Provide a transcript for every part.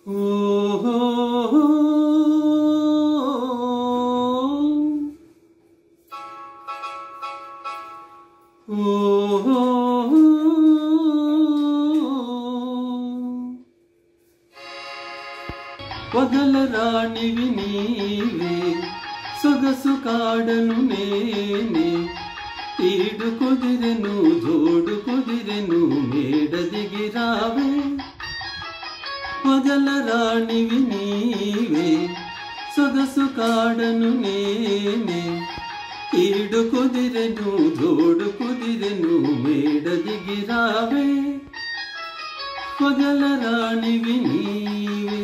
వగల రాణివి నీవే సొగసు కాడను నేనే ఈడు కుదిరెను జోడు కుదిరెను మేడ దిగి రావే వగల రాణివి నీవే సొగసు కాడను నేనే ఈడు కుదిరెను జోడు కుదిరెను మేడ దిగి రావే వగల రాణివి నీవే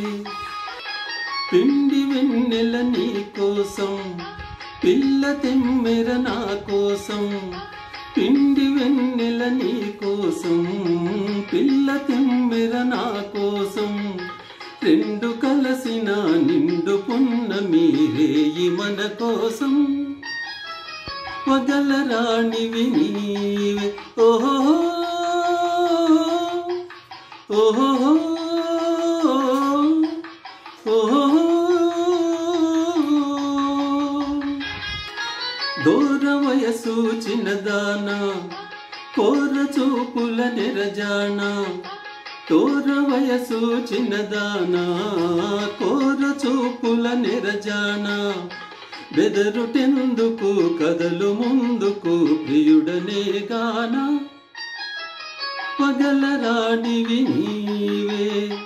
పిండి వెన్నెల నీ కోసం పిల్ల తెమ్మెర నా కోసం పిండి వెన్నెల నీ కోసం పిల్ల తెమ్మెర నా కోసం రెండు కలసిన నిండు పున్నమి రేయి మన కోసం వగల రాణివి నీవే ఓహో ఓహో దూర వయసు చిన్నదానా కోర చూపుల నిరజానా దూర వయసు చిన్నదానా కోర చూపుల నిరజానా బెదరుటెందుకు కదలు ముందుకు ప్రియుడనే గానా వగల రాణివి నీవే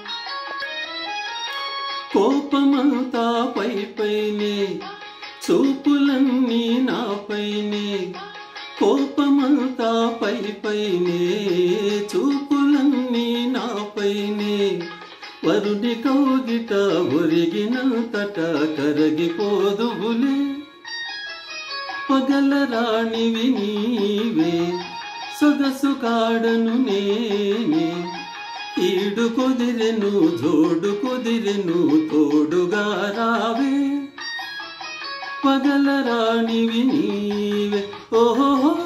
కోపమంతా పై పైనే చూపులన్నీ నాపైనే కోపమంతా పై పైనే చూపులన్నీ నాపైనే వరుడి కౌగిట ఒరిగినంతట కరగిపోదువులే వగల రాణివి నీవే సొగసు కాడను నేనే ఈడు కుదిరెను జోడు కుదిరెను తోడుగా రావే వగల రాణివి నీవే ఓహో